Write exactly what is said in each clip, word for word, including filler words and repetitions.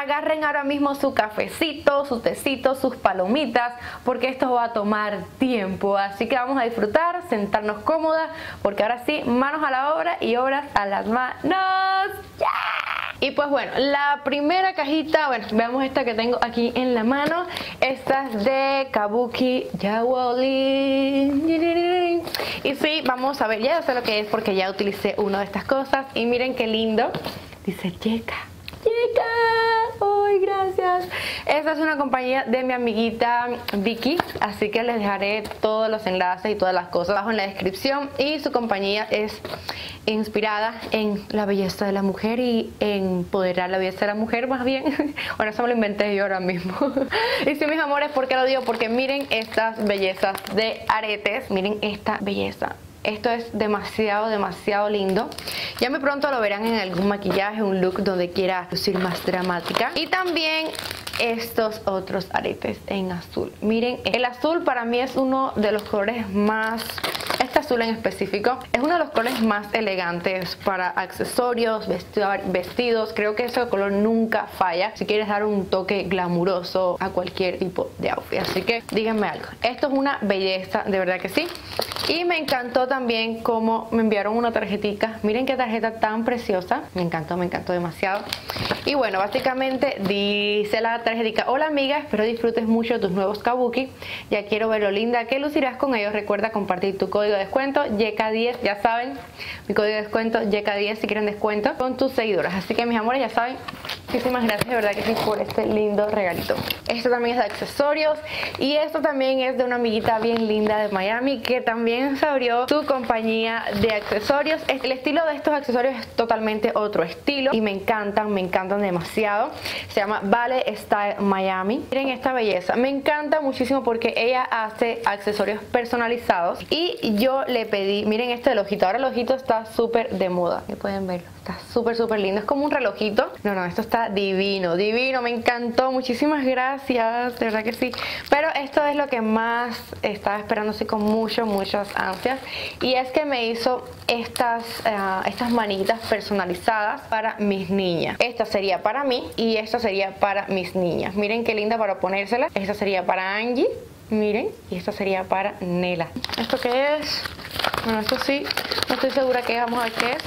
agarren ahora mismo su cafecito, su tecito, sus palomitas, porque esto va a tomar tiempo. Así que vamos a disfrutar, sentarnos cómodas, porque ahora sí, manos a la obra y obras a las manos. ¡Yeah! Y pues bueno, la primera cajita, bueno, veamos esta que tengo aquí en la mano. Esta es de Kabuki Yawoli. Y sí, vamos a ver, ya sé lo que es porque ya utilicé una de estas cosas. Y miren qué lindo, dice Yeka. Yeka, ¡ay, gracias! Esta es una compañía de mi amiguita Vicky, así que les dejaré todos los enlaces y todas las cosas abajo en la descripción. Y su compañía es inspirada en la belleza de la mujer y empoderar la belleza de la mujer, más bien. Bueno, eso me lo inventé yo ahora mismo. Y sí, mis amores, ¿por qué lo digo? Porque miren estas bellezas de aretes, miren esta belleza. Esto es demasiado, demasiado lindo. Ya muy pronto lo verán en algún maquillaje, un look donde quiera lucir más dramática. Y también estos otros aretes en azul. Miren, el azul para mí es uno de los colores más... Este azul en específico es uno de los colores más elegantes para accesorios, vestidos. Creo que ese color nunca falla si quieres dar un toque glamuroso a cualquier tipo de outfit. Así que díganme algo. Esto es una belleza, de verdad que sí. Y me encantó también cómo me enviaron una tarjetita. Miren qué tarjeta tan preciosa. Me encantó, me encantó demasiado. Y bueno, básicamente dice la tarjetita: hola amiga, espero disfrutes mucho tus nuevos kabuki. Ya quiero ver lo linda que lucirás con ellos. Recuerda compartir tu código de descuento Yeka diez, ya saben, mi código de descuento Yeka diez si quieren descuento con tus seguidoras. Así que mis amores, ya saben, muchísimas gracias de verdad que sí por este lindo regalito. Esto también es de accesorios y esto también es de una amiguita bien linda de Miami que también se abrió su compañía de accesorios. El estilo de estos accesorios es totalmente otro estilo y me encantan, me encantan demasiado. Se llama Vale Style Miami. Miren esta belleza, me encanta muchísimo porque ella hace accesorios personalizados y yo le pedí, miren este del ojito. Ahora el ojito está súper de moda, que pueden verlo, está súper súper lindo, es como un relojito. No, no, esto está divino, divino, me encantó, muchísimas gracias, de verdad que sí. Pero esto es lo que más estaba esperando así con mucho, muchas ansias, y es que me hizo estas, uh, estas manitas personalizadas para mis niñas. Esta sería para mí y esta sería para mis niñas. Miren qué linda para ponérsela. Esta sería para Angie, miren, y esta sería para Nela. ¿Esto qué es? Bueno, esto sí, no estoy segura qué es, vamos a ver qué es.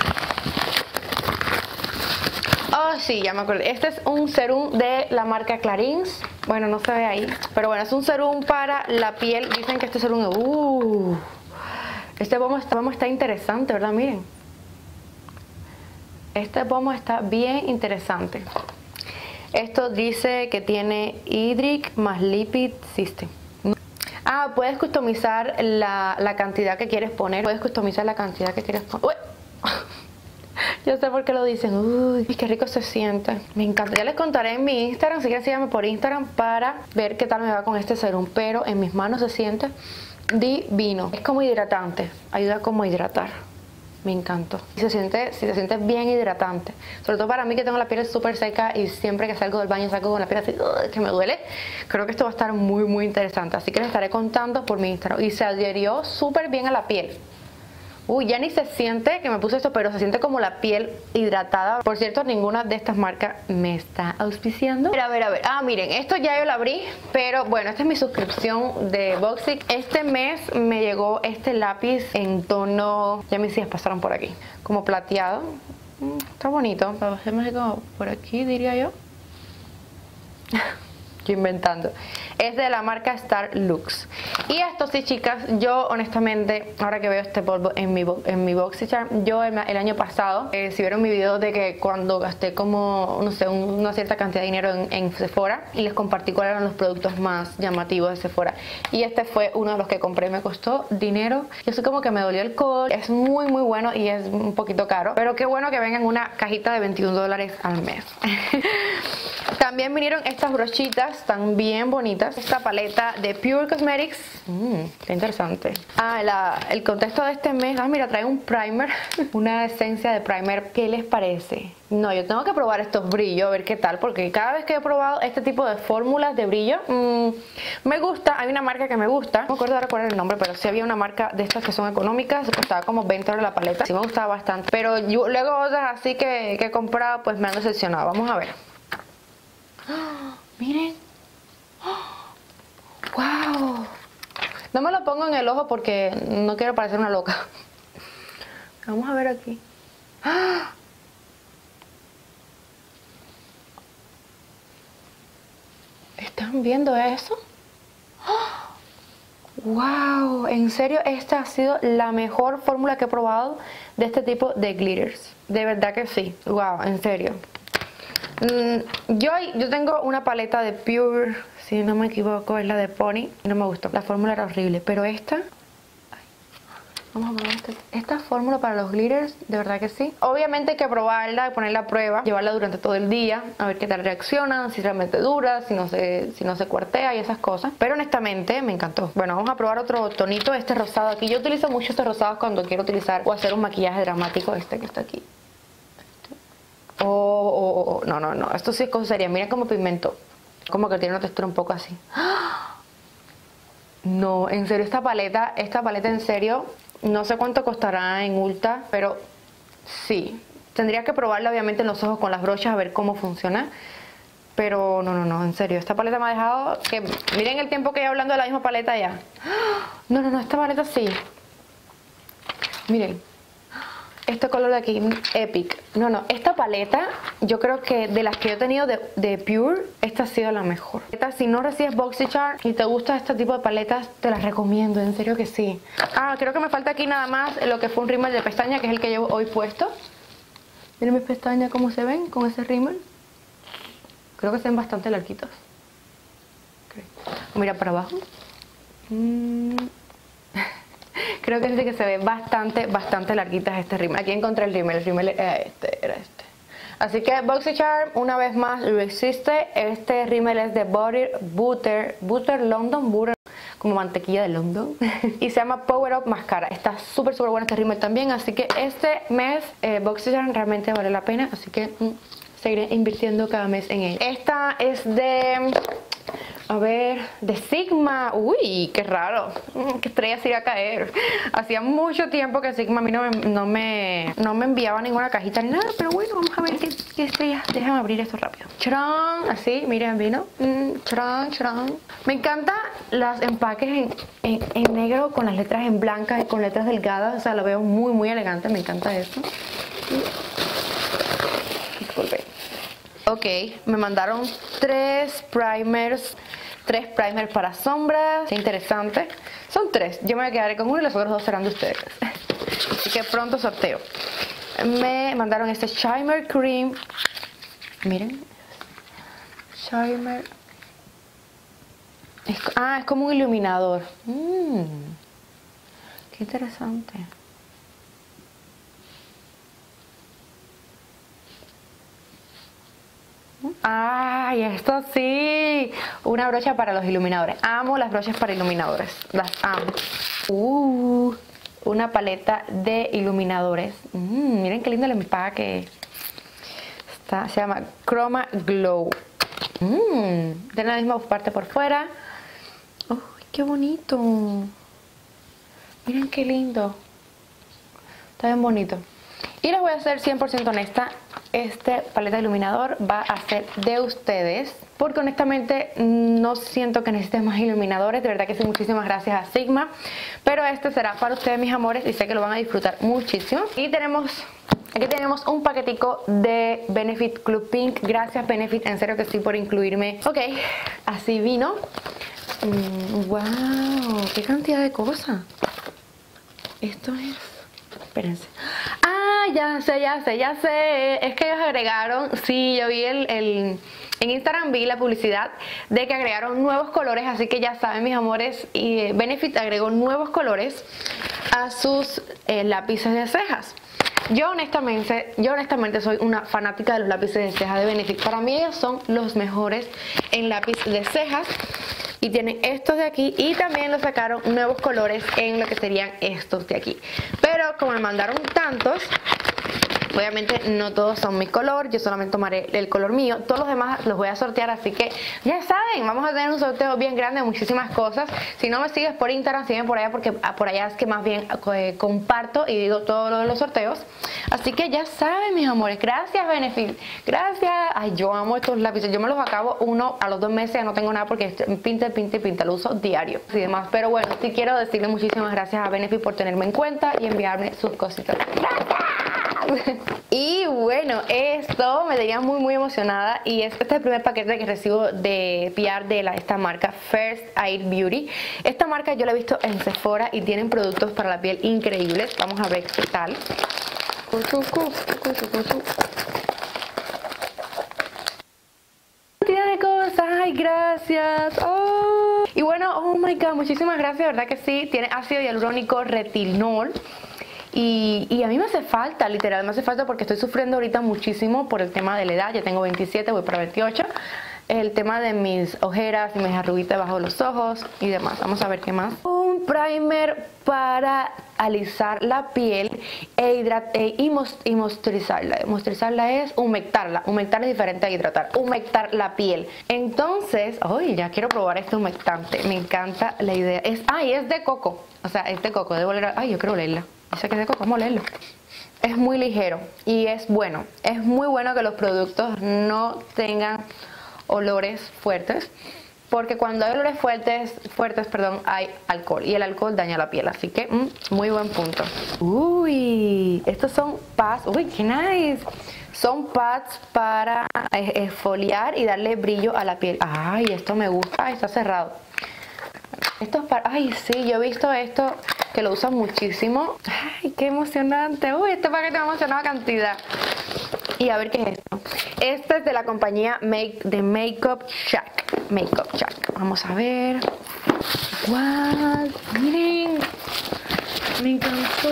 Oh, sí, ya me acordé. Este es un serum de la marca Clarins. Bueno, no se ve ahí, pero bueno, es un serum para la piel. Dicen que este serum es... Uh, este pomo está, pomo está interesante, ¿verdad? Miren. Este pomo está bien interesante. Esto dice que tiene Hydric más Lipid System. Ah, puedes customizar la, la cantidad que quieres poner. Puedes customizar la cantidad que quieres poner. Uy. Yo sé por qué lo dicen. Uy, qué rico se siente. Me encanta. Ya les contaré en mi Instagram. Si quieren síganme por Instagram para ver qué tal me va con este serum. Pero en mis manos se siente divino. Es como hidratante. Ayuda como a hidratar. Me encantó. Y se siente, si se siente bien hidratante. Sobre todo para mí que tengo la piel súper seca y siempre que salgo del baño salgo con la piel así uh, que me duele. Creo que esto va a estar muy muy interesante. Así que les estaré contando por mi Instagram. Y se adhirió súper bien a la piel. Uy, ya ni se siente que me puse esto, pero se siente como la piel hidratada. Por cierto, ninguna de estas marcas me está auspiciando. A ver, a ver, a ver. Ah, miren, esto ya yo lo abrí, pero bueno, esta es mi suscripción de Boxic. Este mes me llegó este lápiz en tono... Ya mis hijas pasaron por aquí. Como plateado. Mm, está bonito. Se me hace como por aquí, diría yo. Yo inventando. Es de la marca Star Lux. Y esto sí, chicas, yo honestamente, ahora que veo este polvo en mi, en mi BoxyCharm, yo el, el año pasado, eh, si vieron mi video de que cuando gasté como, no sé, un, una cierta cantidad de dinero en, en Sephora, y les compartí cuáles eran los productos más llamativos de Sephora. Y este fue uno de los que compré, me costó dinero. Yo sé como que me dolió el codo. Es muy muy bueno y es un poquito caro, pero qué bueno que venga en una cajita de veintiún dólares al mes. También vinieron estas brochitas tan bien bonitas. Esta paleta de Pure Cosmetics. Mmm, qué interesante. Ah, la, el contexto de este mes. Ah, mira, trae un primer. Una esencia de primer. ¿Qué les parece? No, yo tengo que probar estos brillos, a ver qué tal. Porque cada vez que he probado este tipo de fórmulas de brillo, mmm, me gusta. Hay una marca que me gusta. No me acuerdo ahora cuál es el nombre, pero sí había una marca de estas que son económicas. Costaba como veinte dólares la paleta. Sí me gustaba bastante. Pero yo, luego otras así que, que he comprado, pues me han decepcionado. Vamos a ver. Miren. ¡Wow! No me lo pongo en el ojo porque no quiero parecer una loca. Vamos a ver aquí. ¿Están viendo eso? ¡Wow! En serio, esta ha sido la mejor fórmula que he probado de este tipo de glitters. De verdad que sí. ¡Wow! En serio. Mm, yo, yo tengo una paleta de Pure, si no me equivoco, es la de Pony. No me gustó. La fórmula era horrible. Pero esta... Vamos a probar este, esta fórmula para los glitters, de verdad que sí. Obviamente hay que probarla, ponerla a prueba, llevarla durante todo el día, a ver qué tal reacciona, si realmente dura, si no se, si no se cuartea y esas cosas. Pero honestamente me encantó. Bueno, vamos a probar otro tonito, este rosado aquí. Yo utilizo mucho estos rosados cuando quiero utilizar o hacer un maquillaje dramático, este que está aquí. Oh, oh, oh, no, no, no, esto sí es cosa seria. Mira cómo pigmento, como que tiene una textura un poco así. No, en serio, esta paleta, esta paleta en serio... No sé cuánto costará en Ulta, pero sí. Tendría que probarla obviamente en los ojos con las brochas a ver cómo funciona. Pero no, no, no, en serio. Esta paleta me ha dejado que... Miren el tiempo que llevo hablando de la misma paleta ya. No, no, no, esta paleta sí. Miren. Este color de aquí, Epic. No, no, esta paleta, yo creo que de las que yo he tenido de, de Pure, esta ha sido la mejor. Si no recibes BoxyCharm y te gusta este tipo de paletas, te las recomiendo, en serio que sí. Ah, creo que me falta aquí nada más lo que fue un rímel de pestaña, que es el que llevo hoy puesto. Miren mis pestañas cómo se ven con ese rímel. Creo que se ven bastante larguitos. Okay. Mira para abajo. Mm. Creo que es de que se ve bastante, bastante larguitas este rímel. Aquí encontré el rímel, el rímel era este, era este. Así que BoxyCharm, una vez más, lo existe. Este rímel es de Butter, Butter, Butter London, Butter, como mantequilla de London. Y se llama Power Up Mascara. Está súper, súper bueno este rímel también. Así que este mes, eh, BoxyCharm realmente vale la pena. Así que mm, seguiré invirtiendo cada mes en ella. Esta es de... A ver, de Sigma. Uy, qué raro. Qué estrella se iba a caer. Hacía mucho tiempo que Sigma a mí no me, no me, no me enviaba ninguna cajita ni nada. Pero bueno, vamos a ver qué, qué estrella. Déjame abrir esto rápido. ¡Charán! Así, miren, vino. Mm, ¡Charán, charán! Me encantan los empaques en, en, en negro con las letras en blancas y con letras delgadas. O sea, lo veo muy, muy elegante. Me encanta eso. Disculpe. Ok, me mandaron tres primers. Tres primers para sombras. Qué interesante. Son tres. Yo me quedaré con uno y los otros dos serán de ustedes. Así que pronto sorteo. Me mandaron este Shimmer Cream. Miren. Shimmer. Es, ah, es como un iluminador. Mm, qué interesante. ¡Ay, esto sí! Una brocha para los iluminadores. Amo las brochas para iluminadores. Las amo. Uh, una paleta de iluminadores. Mm, miren qué lindo el empaque. Está, se llama Chroma Glow. Mm, tiene la misma parte por fuera. ¡Uy, qué bonito! Miren qué lindo. Está bien bonito. Y les voy a ser cien por ciento honesta, este paleta de iluminador va a ser de ustedes, porque honestamente no siento que necesites más iluminadores. De verdad que sí, muchísimas gracias a Sigma, pero este será para ustedes, mis amores, y sé que lo van a disfrutar muchísimo. Y tenemos, aquí tenemos un paquetico de Benefit Club Pink. Gracias Benefit, en serio que sí, por incluirme. Ok, así vino. Mm, wow, qué cantidad de cosas. Esto es... Espérense. Ah, ya sé, ya sé, ya sé. Es que ellos agregaron, sí, yo vi el, el... En Instagram vi la publicidad de que agregaron nuevos colores, así que ya saben, mis amores, y Benefit agregó nuevos colores a sus eh, lápices de cejas. Yo honestamente, yo honestamente soy una fanática de los lápices de cejas de Benefit. Para mí ellos son los mejores en lápiz de cejas. Y tienen estos de aquí y también lo sacaron nuevos colores en lo que serían estos de aquí. Pero como me mandaron tantos, Obviamente no todos son mi color, yo solamente tomaré el color mío. Todos los demás los voy a sortear, así que ya saben, vamos a tener un sorteo bien grande de muchísimas cosas. Si no me sigues por Instagram, sígueme por allá, porque por allá es que más bien eh, comparto y digo todo lo de los sorteos. Así que ya saben, mis amores. Gracias, Benefit. Gracias. Ay, yo amo estos lápices. Yo me los acabo uno a los dos meses, ya no tengo nada porque pinta, pinta, pinta. Lo uso diario y demás. Pero bueno, sí quiero decirle muchísimas gracias a Benefit por tenerme en cuenta y enviarme sus cositas. ¡Gracias! Y bueno, esto me tenía muy muy emocionada y es, este es el primer paquete que recibo de P R de la, esta marca First Aid Beauty. Esta marca yo la he visto en Sephora y tienen productos para la piel increíbles. Vamos a ver qué tal. Cantidad de cosas, ay, gracias. Oh. Y bueno, oh my god, muchísimas gracias, verdad que sí. Tiene ácido hialurónico, retinol. Y, y a mí me hace falta, literal, me hace falta porque estoy sufriendo ahorita muchísimo por el tema de la edad. Ya tengo veintisiete, voy para veintiocho. El tema de mis ojeras y mis arruguitas bajo los ojos y demás. Vamos a ver qué más. Un primer para alisar la piel e, hidrat e y, y moisturizarla. Moisturizarla es humectarla. Humectar es diferente a hidratar. Humectar la piel. Entonces, ay, ya quiero probar este humectante. Me encanta la idea. Es, ay, es de coco. O sea, es de coco. Debo leer. Ay, yo quiero leerla. Dice que es de coco, vamos a leerlo. Es muy ligero y es bueno. Es muy bueno que los productos no tengan olores fuertes, porque cuando hay olores fuertes, fuertes, perdón, hay alcohol y el alcohol daña la piel, así que mmm, muy buen punto. Uy, estos son pads, uy, qué nice. Son pads para exfoliar y darle brillo a la piel. Ay, esto me gusta. Ay, está cerrado. Esto es para... Ay, sí, yo he visto esto que lo usan muchísimo. Ay, qué emocionante. Uy, este paquete me ha emocionado cantidad. Y a ver qué es esto. Este es de la compañía Make, de Makeup Shack. Makeup Shack. Vamos a ver. ¡Wow! Miren. Me encantó.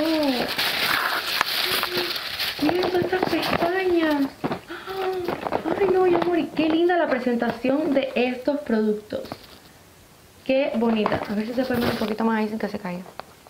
Miren todas estas pestañas. Ay, no, yo morí. Qué linda la presentación de estos productos. Qué bonita. A ver si se puede ver un poquito más ahí sin que se caiga.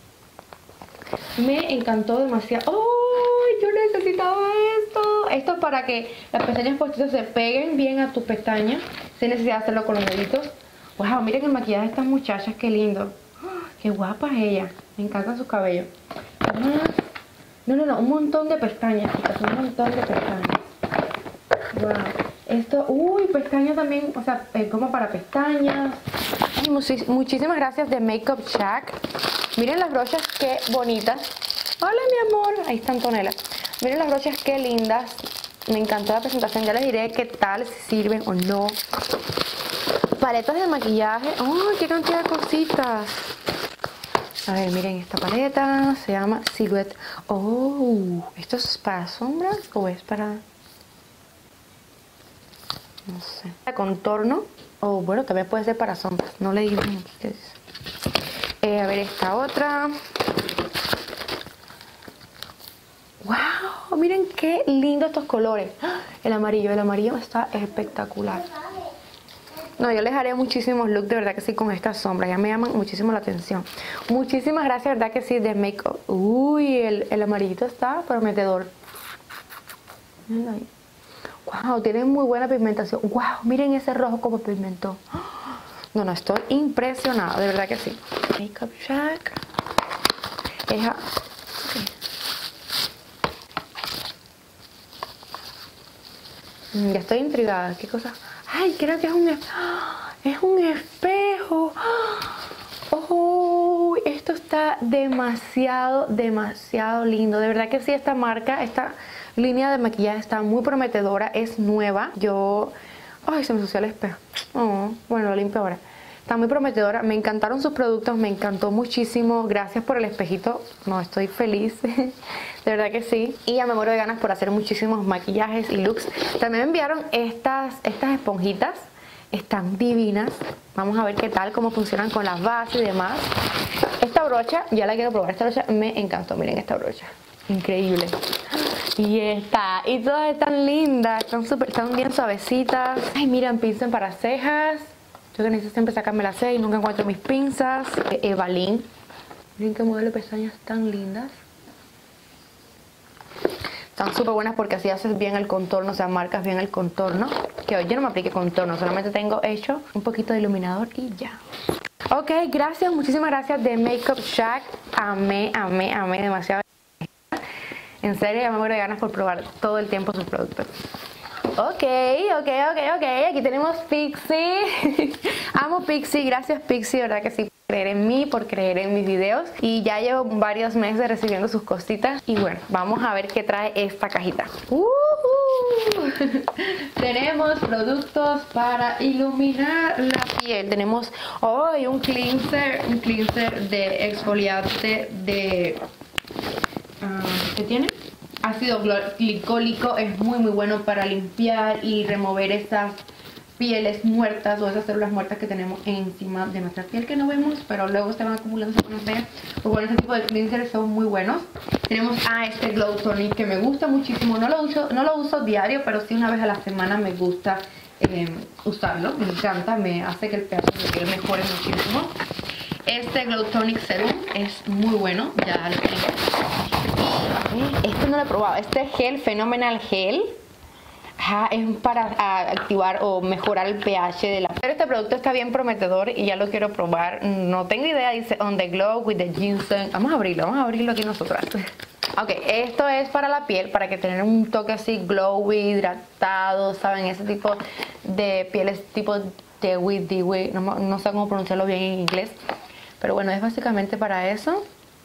Me encantó demasiado. ¡Oh! Yo necesitaba esto. Esto es para que las pestañas postizas se peguen bien a tus pestañas sin necesidad de hacerlo con los deditos. Wow, miren el maquillaje de estas muchachas. Qué lindo. ¡Oh! Qué guapa es ella. Me encanta su cabello. Ah, no, no, no. Un montón de pestañas, chicas. Un montón de pestañas. Wow. Esto, uy, pestañas también, o sea, eh, como para pestañas. Ay, muchis muchísimas gracias de Makeup Shack. Miren las brochas, qué bonitas. Hola, mi amor. Ahí está Antonella. Miren las brochas, qué lindas. Me encantó la presentación. Ya les diré qué tal, si sirven o no. Paletas de maquillaje. ¡Oh, qué cantidad de cositas! A ver, miren esta paleta. Se llama Silhouette. ¡Oh! ¿Esto es para sombras o es para...? No sé. Contorno. O oh, bueno, también puede ser para sombras. No le digo aquí qué dice. Eh, a ver esta otra. ¡Wow! Miren qué lindo estos colores. El amarillo, el amarillo está espectacular. No, yo les haré muchísimos looks, de verdad que sí, con estas sombras. Ya me llaman muchísimo la atención. Muchísimas gracias, de verdad que sí, de Makeup. Uy, el, el amarillito está prometedor. Miren ahí. Wow, tienen muy buena pigmentación. Wow, miren ese rojo como pigmentó. No, no, estoy impresionada, de verdad que sí. Makeup Shack. Eja. Ya estoy intrigada. ¿Qué cosa? Ay, creo que es un espejo. Es un espejo. Oh, esto está demasiado, demasiado lindo. De verdad que sí, esta marca, esta línea de maquillaje está muy prometedora. Es nueva. Yo... Ay, se me ensució el espejo. Oh, bueno, lo limpio ahora. Está muy prometedora. Me encantaron sus productos. Me encantó muchísimo. Gracias por el espejito. No, estoy feliz. De verdad que sí. Y ya me muero de ganas por hacer muchísimos maquillajes y looks. También me enviaron estas, estas esponjitas. Están divinas. Vamos a ver qué tal, cómo funcionan con las bases y demás. Esta brocha, ya la quiero probar. Esta brocha me encantó. Miren esta brocha. Increíble. Y esta. Y todas están lindas. Están, super, están bien suavecitas. Ay, miren, pincel para cejas. Yo que necesito siempre sacarme las cejas y nunca encuentro mis pinzas. Evalin. Miren qué modelo de pestañas tan lindas. Están súper buenas porque así haces bien el contorno, o sea, marcas bien el contorno. Que hoy yo no me apliqué contorno, solamente tengo hecho un poquito de iluminador y ya. Ok, gracias, muchísimas gracias de Makeup Shack. Amé, amé, amé demasiado. En serio, ya me muero de ganas por probar todo el tiempo sus productos. Ok, ok, ok, ok. Aquí tenemos Pixi. Amo Pixi, gracias Pixi, verdad que sí, por creer en mí, por creer en mis videos. Y ya llevo varios meses recibiendo sus cositas. Y bueno, vamos a ver qué trae esta cajita. Uh -huh. Tenemos productos para iluminar la piel. Tenemos hoy oh, un cleanser, un cleanser de exfoliante de... Uh, ¿qué tiene? Ácido glicólico. Es muy muy bueno para limpiar y remover esas pieles muertas o esas células muertas que tenemos encima de nuestra piel que no vemos, pero luego se van acumulando, se van a ver. Pues bueno, este tipo de cleansers son muy buenos. Tenemos a este Glow Tonic que me gusta muchísimo. No lo uso, no lo uso diario, pero sí una vez a la semana me gusta eh, usarlo. Me encanta, me hace que el pH de piel mejore muchísimo. Este Glow Tonic Serum es muy bueno, ya lo tengo. Este no lo he probado. Este gel, Phenomenal Gel, ajá, es para a, activar o mejorar el pH de la piel. Este producto está bien prometedor y ya lo quiero probar. No tengo idea, dice On The Glow with the Ginseng. Vamos a abrirlo, vamos a abrirlo aquí nosotras. Ok, esto es para la piel, para que tener un toque así glowy, hidratado, ¿saben? Ese tipo de pieles tipo dewy, dewy, no, no sé cómo pronunciarlo bien en inglés. Pero bueno, es básicamente para eso.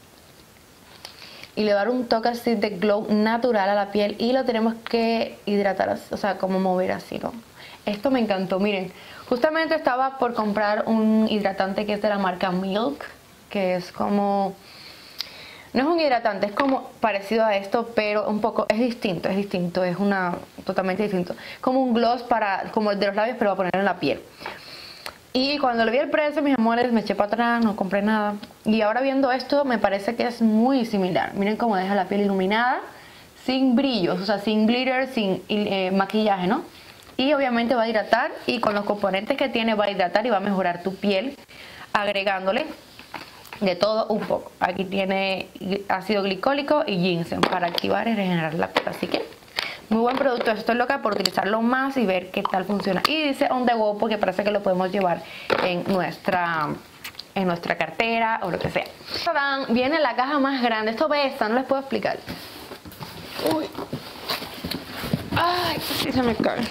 Y le dar un toque así de glow natural a la piel. Y lo tenemos que hidratar, o sea, como mover así, ¿no? Esto me encantó, miren. Justamente estaba por comprar un hidratante que es de la marca Milk. Que es como... No es un hidratante, es como parecido a esto, pero un poco... Es distinto, es distinto, es una... Totalmente distinto. Como un gloss para... Como el de los labios, pero para ponerlo en la piel. Y cuando le vi el precio, mis amores, me eché para atrás, no compré nada. Y ahora viendo esto, me parece que es muy similar. Miren cómo deja la piel iluminada, sin brillos, o sea, sin glitter, sin eh, maquillaje, ¿no? Y obviamente va a hidratar, y con los componentes que tiene va a hidratar y va a mejorar tu piel, agregándole de todo un poco. Aquí tiene ácido glicólico y ginseng para activar y regenerar la piel, así que... Muy buen producto, estoy loca por utilizarlo más y ver qué tal funciona. Y dice On The Go porque parece que lo podemos llevar en nuestra, en nuestra cartera o lo que sea. Viene la caja más grande, esto pesa, no les puedo explicar. Uy. Ay, sí se me cae.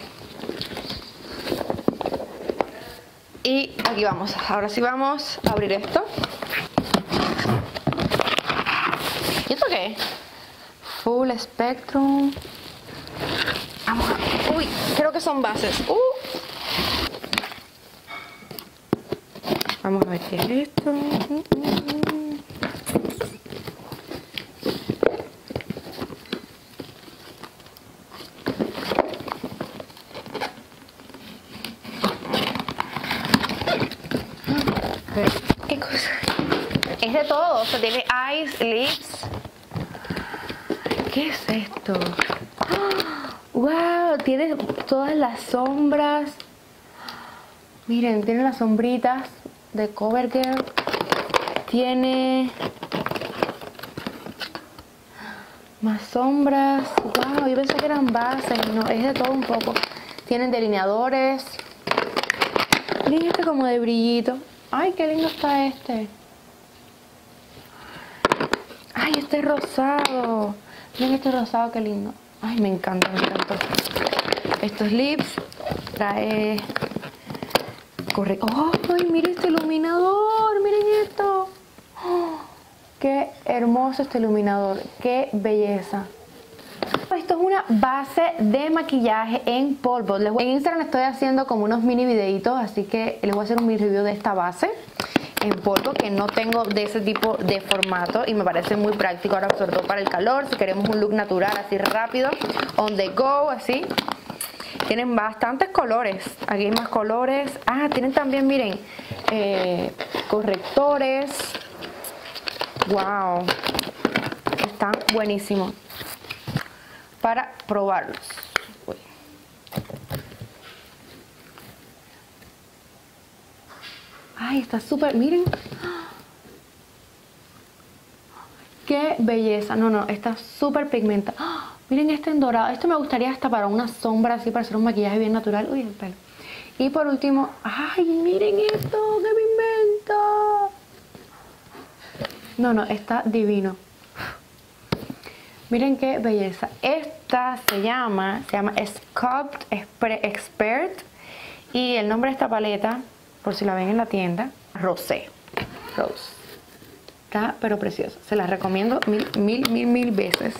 Y aquí vamos, ahora sí vamos a abrir esto. ¿Y esto qué? Full Spectrum. Vamos a... Uy, creo que son bases. Uh. Vamos a ver qué es esto. ¿Qué cosa? Es de todo, o sea, tiene eyes, lips. ¿Qué es esto? ¡Wow! Tiene todas las sombras. Miren, tiene las sombritas de CoverGirl. Tiene más sombras. ¡Wow! Yo pensé que eran bases. No, es de todo un poco. Tienen delineadores. Miren este como de brillito. ¡Ay, qué lindo está este! ¡Ay, este es rosado! Miren este rosado, qué lindo. Ay, me encanta, me encantó. Estos lips trae... Corre... ¡Oh! ¡Ay, miren este iluminador! ¡Miren esto! ¡Oh! ¡Qué hermoso este iluminador! ¡Qué belleza! Esto es una base de maquillaje en polvo. En Instagram estoy haciendo como unos mini videitos, así que les voy a hacer un mini review de esta base en polvo que no tengo de ese tipo de formato y me parece muy práctico ahora, sobre todo para el calor, si queremos un look natural así rápido, on the go, así. Tienen bastantes colores, aquí hay más colores. Ah, tienen también, miren, eh, correctores. Wow, están buenísimos para probarlos. Uy. Ay, está súper, miren. Qué belleza. No, no, está súper pigmentada. Miren este en dorado. Esto me gustaría hasta para una sombra, así para hacer un maquillaje bien natural. Uy, el pelo. Y por último, ¡ay, miren esto! ¡Qué me invento! No, no, está divino. Miren qué belleza. Esta se llama, se llama Sculpt Expert. Y el nombre de esta paleta, por si la ven en la tienda, Rosé. Rose. Está pero preciosa. Se la recomiendo mil, mil, mil, mil veces.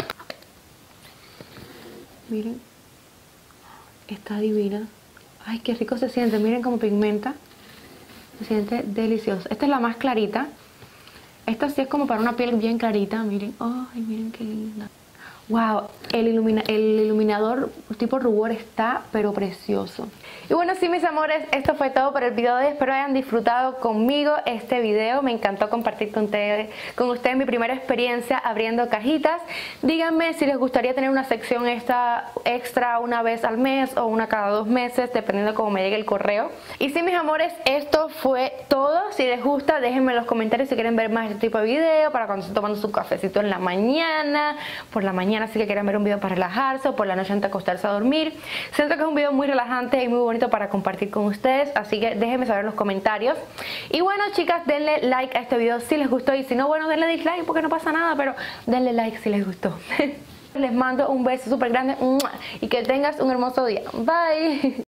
Miren. Está divina. Ay, qué rico se siente. Miren cómo pigmenta. Se siente delicioso. Esta es la más clarita. Esta sí es como para una piel bien clarita. Miren. Ay, miren qué linda. Wow, el, ilumina, el iluminador tipo rubor está pero precioso. Y bueno, sí, mis amores, esto fue todo por el video de hoy. Espero hayan disfrutado conmigo este video. Me encantó compartir con ustedes, con ustedes mi primera experiencia abriendo cajitas. Díganme si les gustaría tener una sección extra, extra una vez al mes o una cada dos meses, dependiendo de cómo me llegue el correo. Y sí, mis amores, esto fue todo. Si les gusta, déjenme en los comentarios si quieren ver más este tipo de video para cuando estén tomando su cafecito en la mañana, por la mañana. Así que quieren ver un video para relajarse o por la noche antes de acostarse a dormir. Siento que es un video muy relajante y muy bonito para compartir con ustedes, así que déjenme saber en los comentarios. Y bueno, chicas, denle like a este video si les gustó, y si no, bueno, denle dislike porque no pasa nada, pero denle like si les gustó. Les mando un beso súper grande y que tengas un hermoso día. Bye.